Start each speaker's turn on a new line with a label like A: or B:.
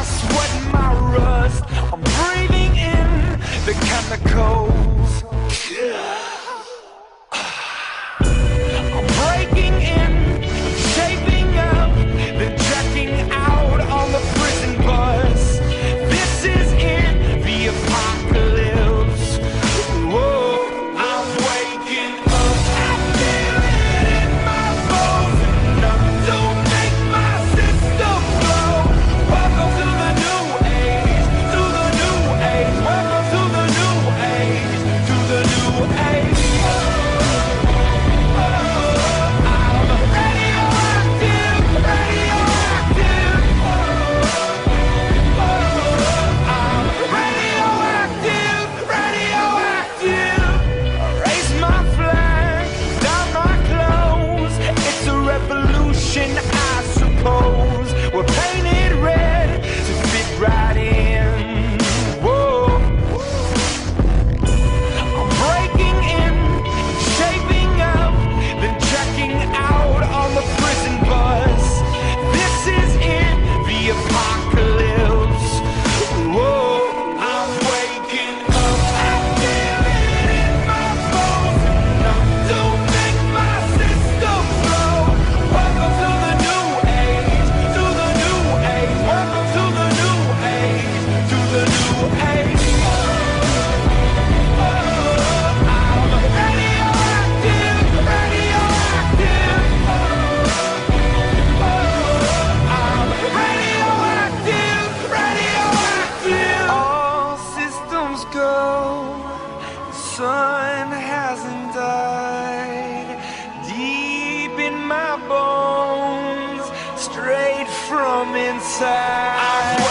A: sweat and my rust. I'm breathing in the chemicals. I'm breaking in, shaping up, then checking out on the prison bus. This is it, the apocalypse. Whoa, I'm waking up. I feel it in my bones, enough to make my system blow. Welcome to the new age, to the new age. Welcome to the new age, to the new age. I suppose we're painted red to fit right in. Whoa. I'm breaking in, shaping up, then checking out on the prison bus. This is it, the apocalypse. Whoa, I'm waking up. I feel it in my bones, enough to make my system blow. Welcome to the new age, to the new age. Welcome to the new age, to the new age. I'm radioactive, radioactive. I'm radioactive, radioactive. All systems go. The sun hasn't died. Deep in my bones, straight from inside.